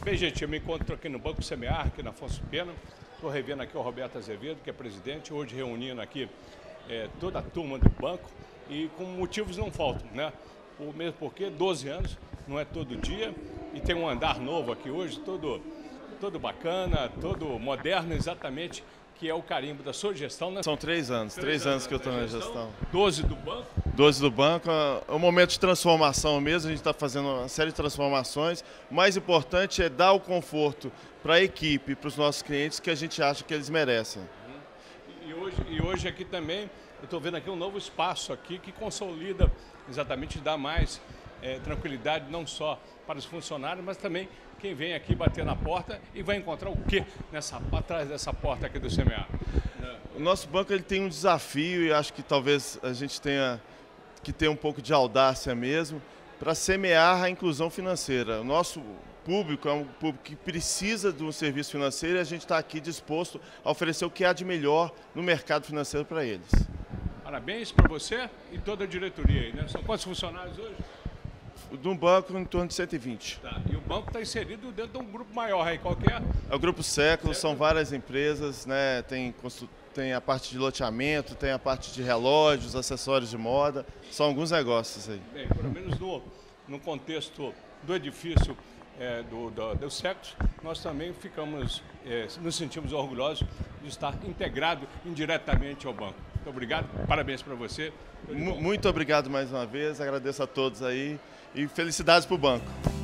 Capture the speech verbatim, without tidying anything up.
Bem, gente, eu me encontro aqui no Banco Semear, aqui na Afonso Pena. Estou revendo aqui o Roberto Azevedo, que é presidente, hoje reunindo aqui é, toda a turma do banco e com motivos não faltam, né? O mesmo porque doze anos, não é todo dia, e tem um andar novo aqui hoje, todo, todo bacana, todo moderno, exatamente, que é o carimbo da sua gestão, né? São três anos, três, três anos, anos que eu estou na gestão. doze do banco. doze do banco, é um momento de transformação mesmo, a gente está fazendo uma série de transformações. O mais importante é dar o conforto para a equipe, para os nossos clientes, que a gente acha que eles merecem. E hoje, e hoje aqui também, eu estou vendo aqui um novo espaço aqui que consolida, exatamente, dá mais é, tranquilidade, não só para os funcionários, mas também quem vem aqui bater na porta e vai encontrar o quê nessa, atrás dessa porta aqui do Semear? O nosso banco ele tem um desafio e acho que talvez a gente tenha que ter um pouco de audácia mesmo para semear a inclusão financeira. O nosso público é um público que precisa de um serviço financeiro e a gente está aqui disposto a oferecer o que há de melhor no mercado financeiro para eles. Parabéns para você e toda a diretoria aí, né? São quantos funcionários hoje? De um banco em torno de cento e vinte. Tá. E o banco está inserido dentro de um grupo maior aí, qual que é? É o Grupo Século, são várias empresas, né? Tem, tem a parte de loteamento, tem a parte de relógios, acessórios de moda, são alguns negócios aí. Bem, pelo menos no, no contexto do edifício é, do, do, do Século, nós também ficamos, é, nos sentimos orgulhosos de estar integrado indiretamente ao banco. Muito obrigado, parabéns para você. Muito obrigado mais uma vez, agradeço a todos aí e felicidades para o banco.